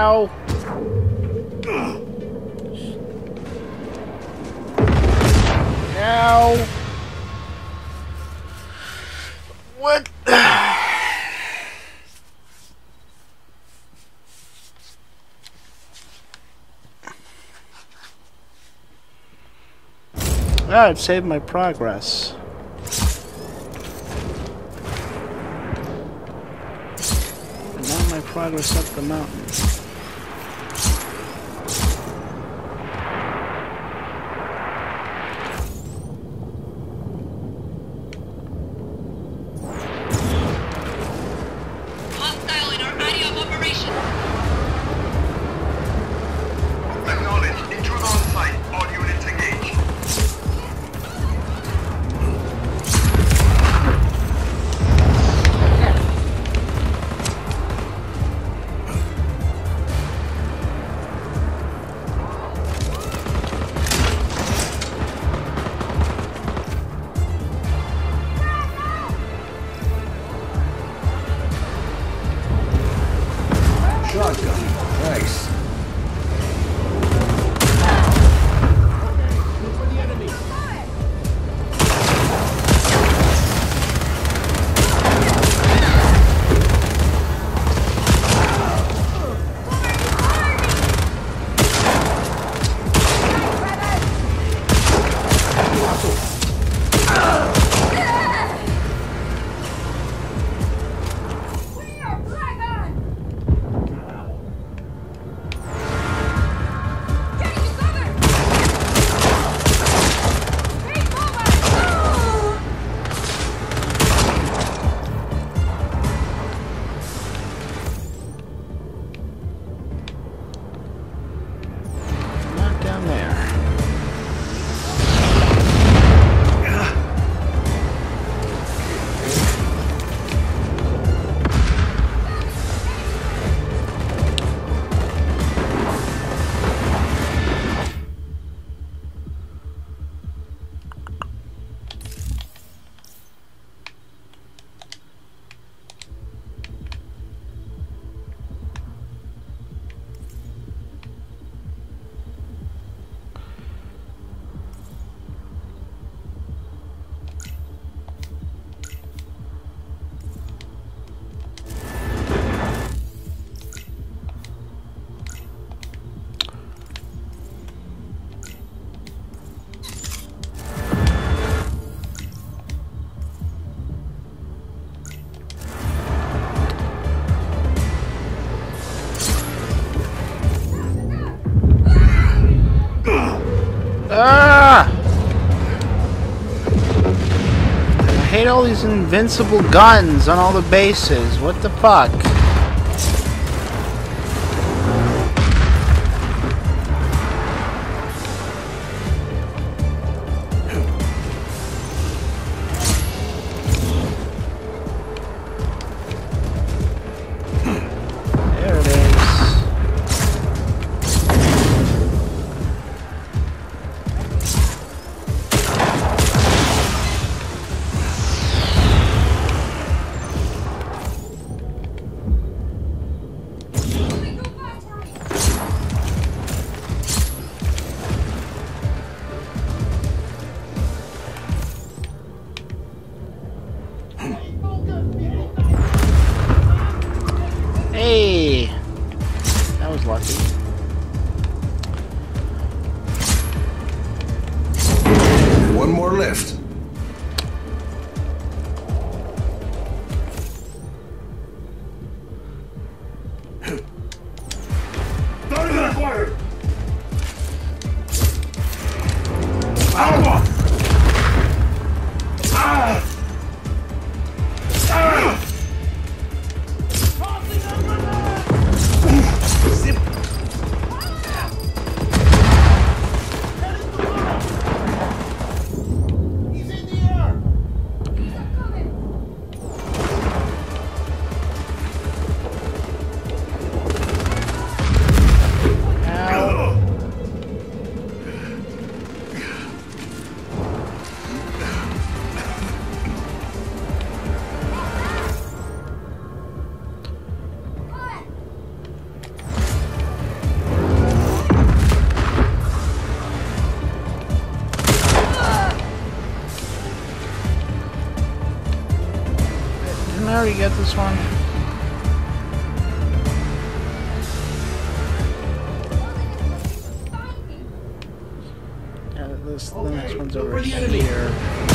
Ow! Ow! What? Ah, I've saved my progress. And now my progress up the mountain. Hostile in our area of operation. Acknowledged. Intruder on site. All units engaged. Shotgun. Nice. Not down there. Ah! I hate all these invincible guns on all the bases. What the fuck? There it is. Hey! That was lucky. One more left. Target acquired. Agua! get this one? Yeah, the next one's over here.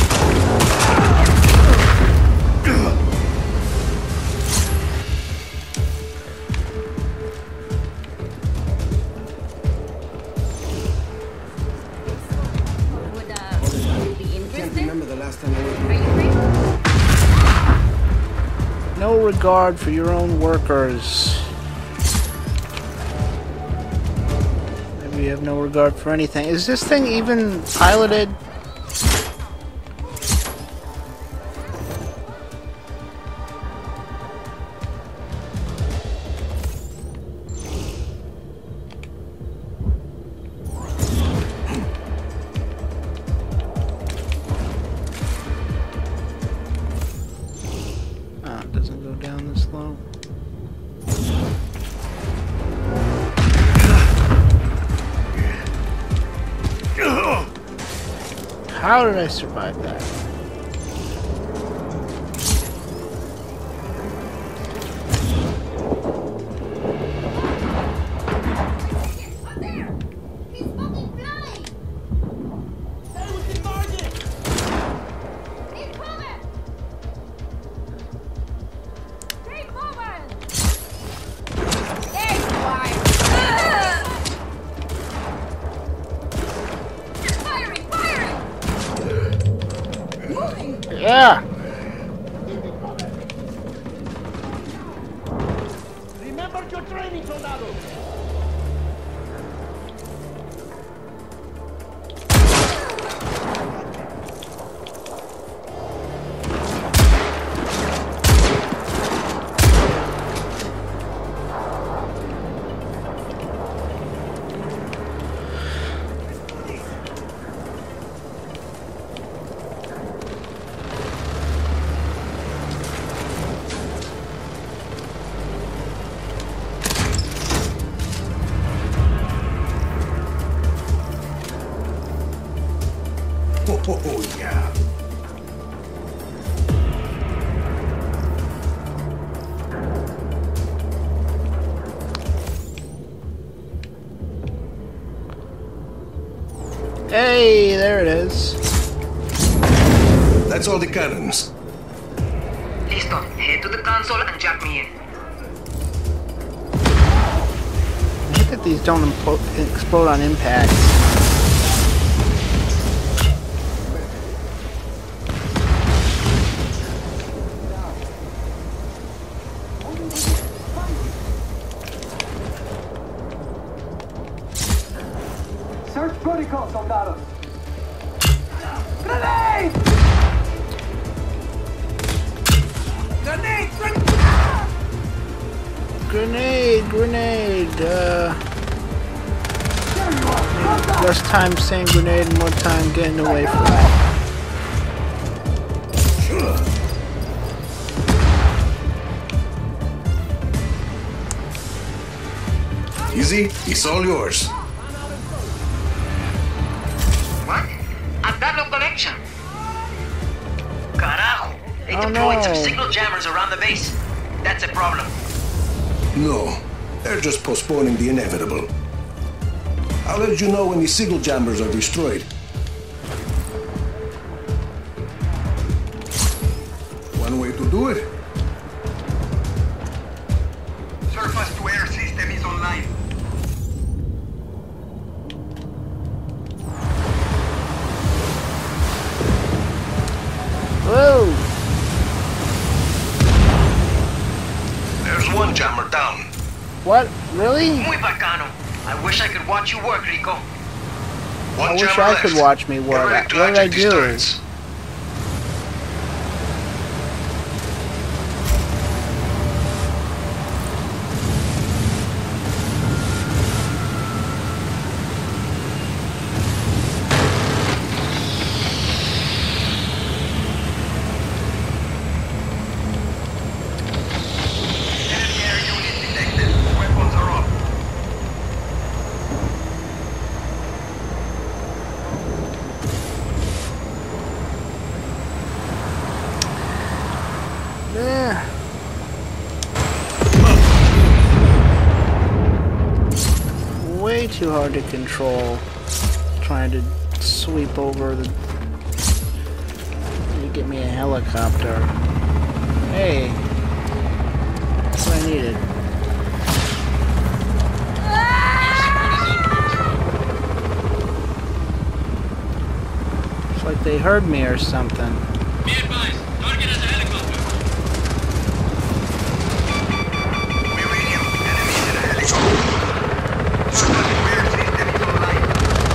No regard for your own workers. Maybe you have no regard for anything. Is this thing even piloted? How did I survive that? Yeah. Remember your training, soldado. Oh, yeah. Hey, there it is. That's all the cannons. Listo. Head to the console and jack me in. I hate that these don't explode on impact. Search protocol, soldados. Grenade! Grenade! Less time saying grenade and more time getting away from it. Easy, it's all yours. What? I've got no connection. Carajo! They Oh, deployed no. some signal jammers around the base. That's a problem. No, they're just postponing the inevitable. I'll let you know when the signal jammers are destroyed. One way to do it. Surface-to-air system is online. Whoa! There's one jammer down. What? Really? Muy bacano. I wish I could watch you work, Rico. One I wish jammer I left. could watch me Get work. ready to What did I eject these do? turrets. Enemy air unit detected. Weapons are up. too hard to control. Trying to sweep over the... You get me a helicopter. Hey. That's what I needed. It's like they heard me or something. Be advised, target is a helicopter. We read you. Enemies in a helicopter. Target rear system is online.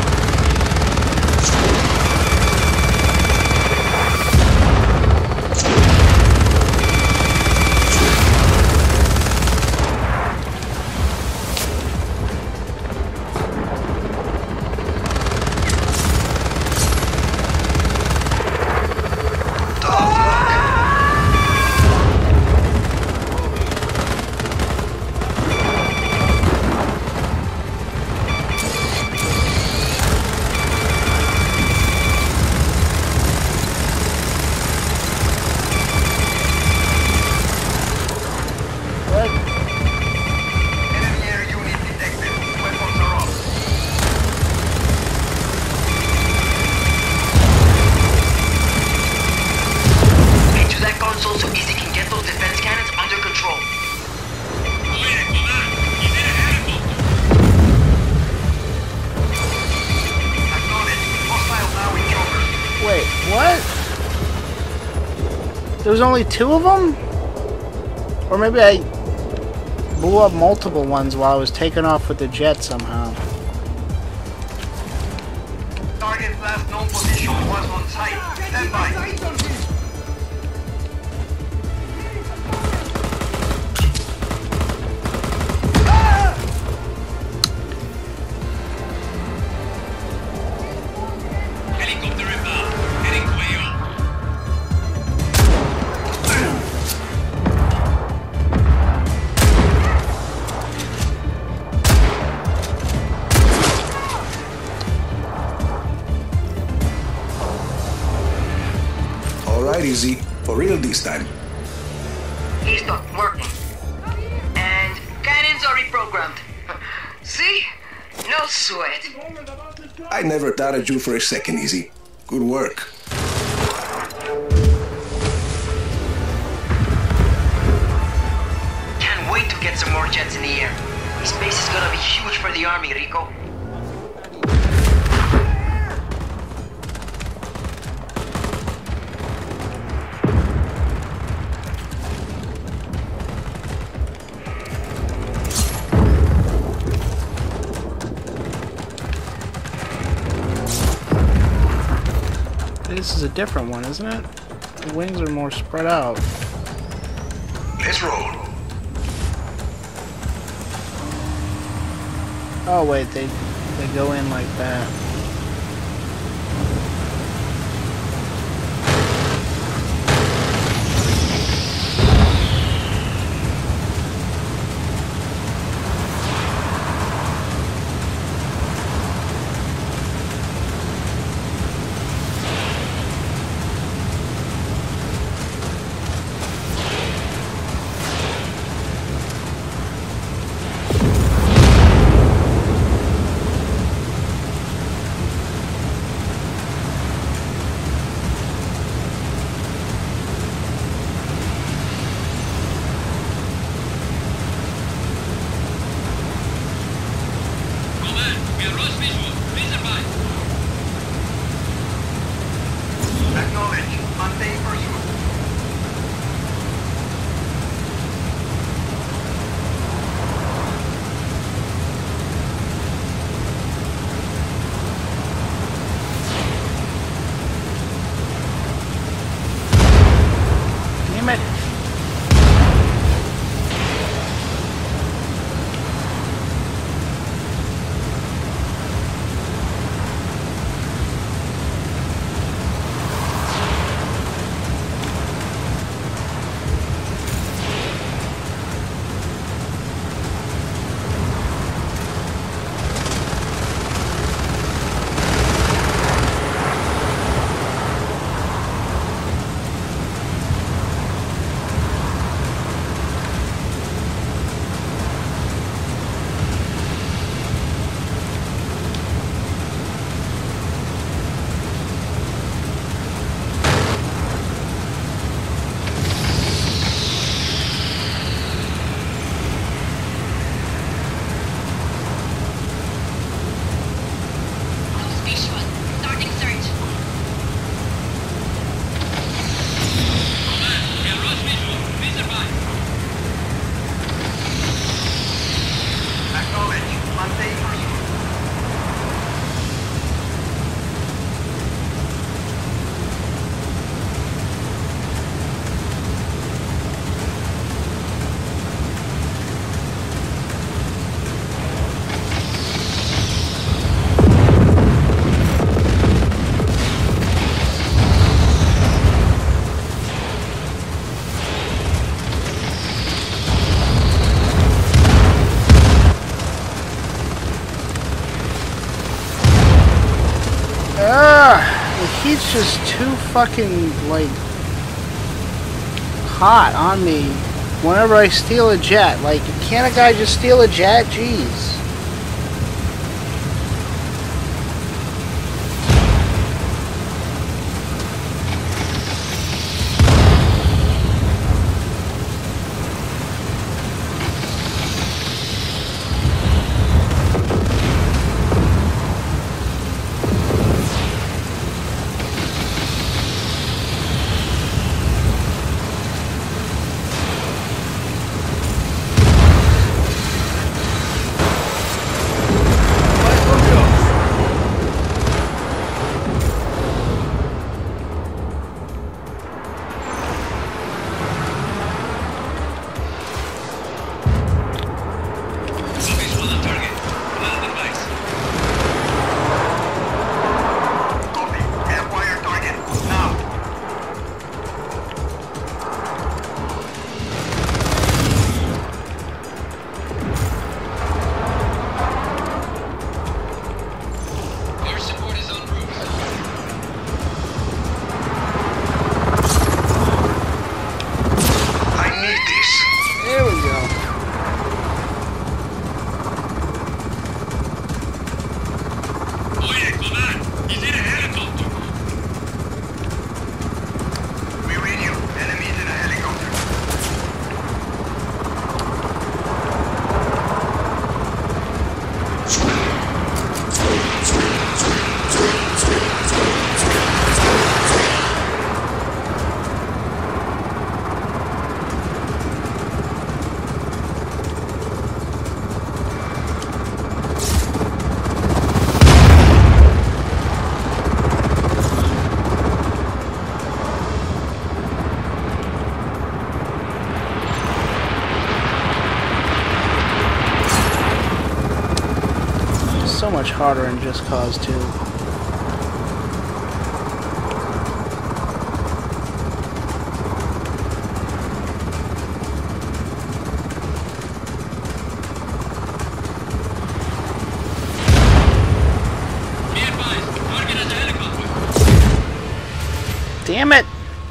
Enemy air unit detected. Weapons are off. Get to that console so Easy can get those defense cannons under control. Oye, command, he's in a helicopter. Acknowledge. Hostile now in chopper. Wait, what? There was only 2 of them? Or maybe I blew up multiple ones while I was taking off with the jet somehow. Target's last known position was on site. Stand by. Helicopter inbound, heading to AO. All right, Easy. For real this time. Listo, working. And cannons are reprogrammed. See? No sweat. I never doubted you for a second, Easy. Good work. Can't wait to get some more jets in the air. This base is gonna be huge for the army, Rico. This is a different one, isn't it? The wings are more spread out. Let's roll. Oh wait, they go in like that. Command, we are lost visual. Please advise. Acknowledge. Maintain pursuit. Damn it! The heat's just too fucking, like, hot on me whenever I steal a jet. Like, can't a guy just steal a jet? Jeez. Visual on target. Command advice. Copy. Acquire target. Now. Air support is en route. I need this. There we go. Oye, command. He's in a helicopter. We read you. Enemies in a helicopter. So much harder in Just Cause 2. Be advised. Target is a helicopter. Damn it!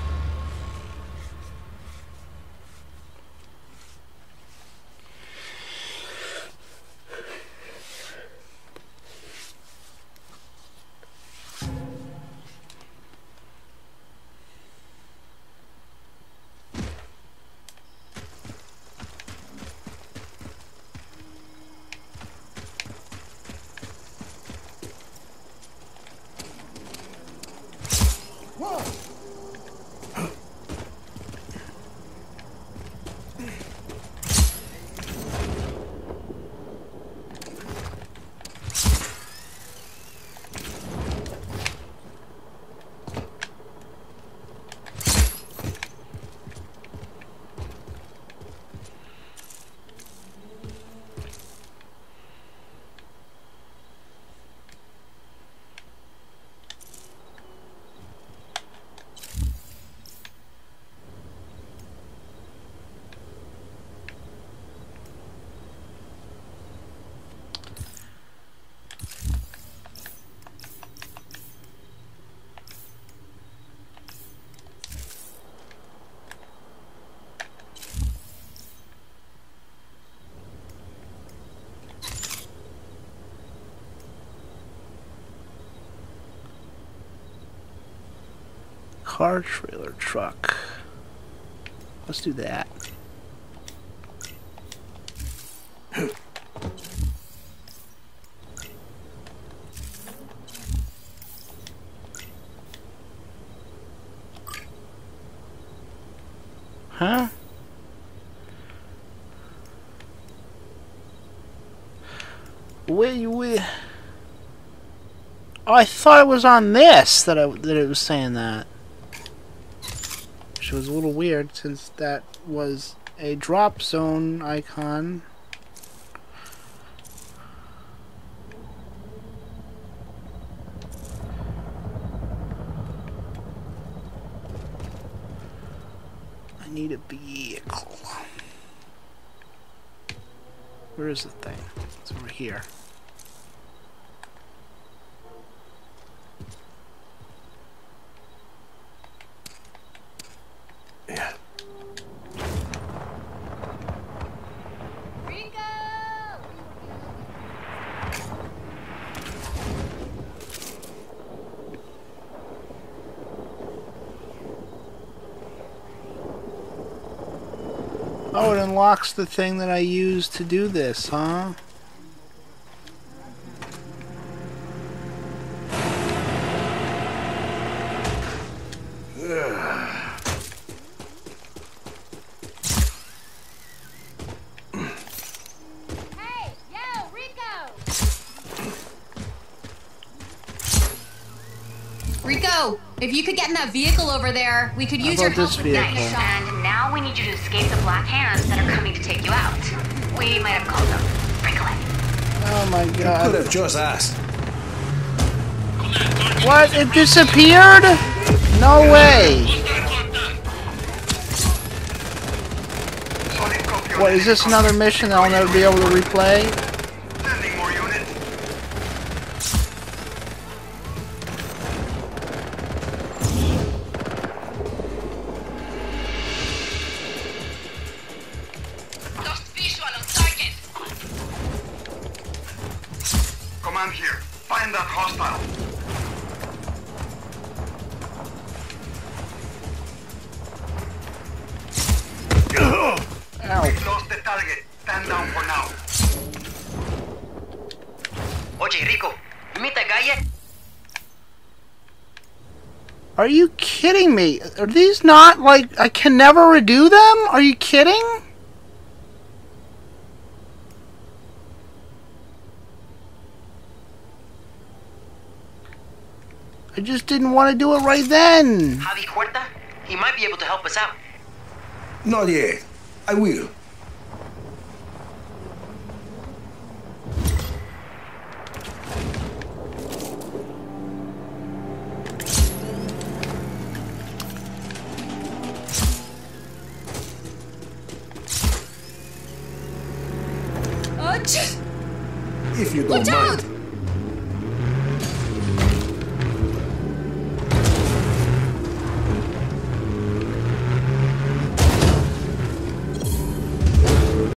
Car trailer truck. Let's do that. Huh? Wait. Oh, I thought it was on this that it was saying that. Which was a little weird since that was a drop zone icon. I need a vehicle. Where is the thing? It's over here. Oh, it unlocks the thing that I used to do this, huh? Hey, yo, Rico! Rico, if you could get in that vehicle over there, we could use How your about help this with vehicle? getting a shot. And now we need you to escape the black hands that are coming to take you out. We might have called them. Recollect. Oh my Could god. have just asked. What? It disappeared? No way. Solid copy on What, is this another mission that I'll never be able to replay? Sending more units. Lost visual on target. Command here. Find that hostile. Ow. We've lost the target. Stand down for now. Oye, Rico, you meet that guy yet? Are you kidding me? Are these not, like, I can never redo them? Are you kidding? I just didn't want to do it right then. Javi Huerta? He might be able to help us out. Not yet. I will. If you don't Watch out! mind.